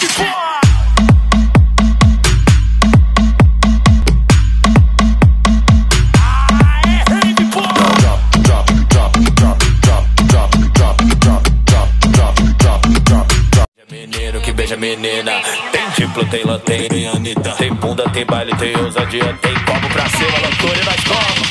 Menina, tem diplo, tem lanterna, tem Anitta, tem bunda, tem baile, tem ousadia, tem copo pra cima, loucura e nós como.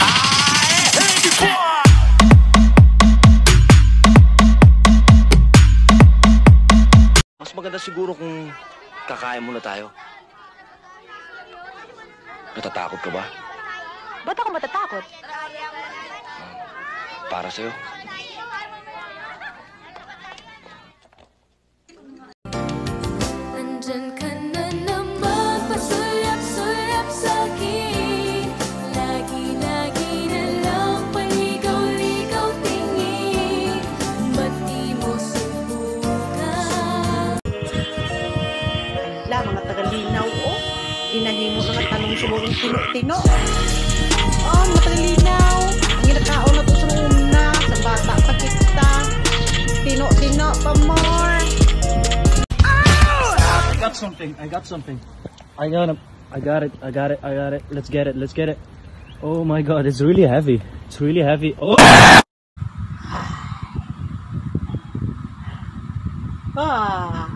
Mas maganda siguro kung kakain muna tayo. Natatakot ka ba? Ba't ako matatakot? Para sa'yo. Nandyan ka na naman, pasulyap-sulyap sa'kin. Lagi-lagi na lang paligaw-ligaw tingin. Ba't di mo subukan? Ala, mga tagalinaw, oh. Inahimo na nga tanong sa mga tino-tino. Oh, mga tagalinaw. Ang ginakaon na to sa una. Sa bata pa kita. Tino-tino pa more. I got something. I got it. Let's get it. Oh my god, it's really heavy. Oh! Ah.